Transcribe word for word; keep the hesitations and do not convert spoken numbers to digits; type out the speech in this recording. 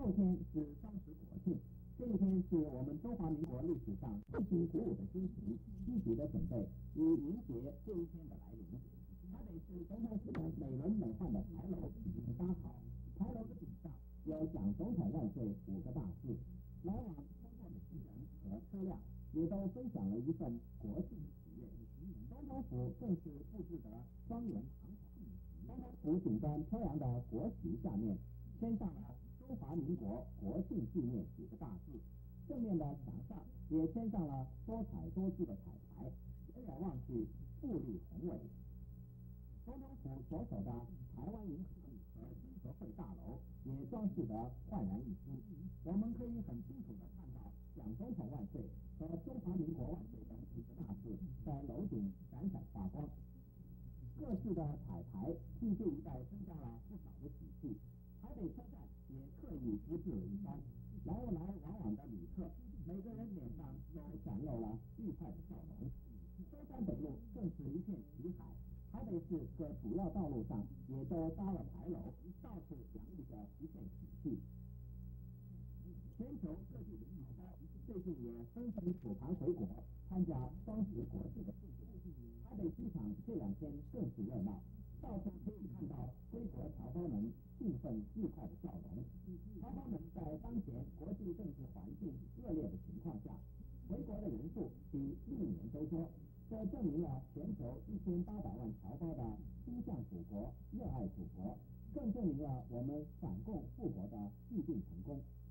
后天是双十国庆，这一天是我们中华民国历史上最新鼓舞的心情，积极的准备，以迎接这一天的来临。台北市总统府的美轮美奂的牌楼已经搭好，牌楼的顶上有“蒋总统万岁”五个大字，来往通过的行人和车辆也都分享了一份国庆的喜悦。总统府更是布置得庄严堂皇。总统府顶端飘扬的国旗下面，签上了“中华民国国庆纪念”几个大字，正面的墙上也签上了多彩多姿的彩排，远远望去富丽宏伟。总统府左手的台湾银行和金合会大楼也装饰得焕然一新，我们可以很清楚地看到“蒋总统万岁”和“中华民国万岁”等几个大字在楼顶闪闪发光。各式的彩排替这一带增加了不少的喜气。台北车站也刻意布置了一番，来来往往的旅客，每个人脸上都展露了愉快的笑容。中山北路更是一片旗海，台北市各主要道路上也都搭了牌楼，到处洋溢着一片喜气。全球各地的旅客最近也纷纷吐盘回国，参加双十国庆的庆祝。台北机场这两天更是热闹，到处可以看到归国侨胞们兴奋愉快的笑容。侨胞们在当前国际政治环境恶劣的情况下，回国的人数比历年都多，这证明了全球一千八百万侨胞的心向祖国、热爱祖国，更证明了我们反共复国的必定成功。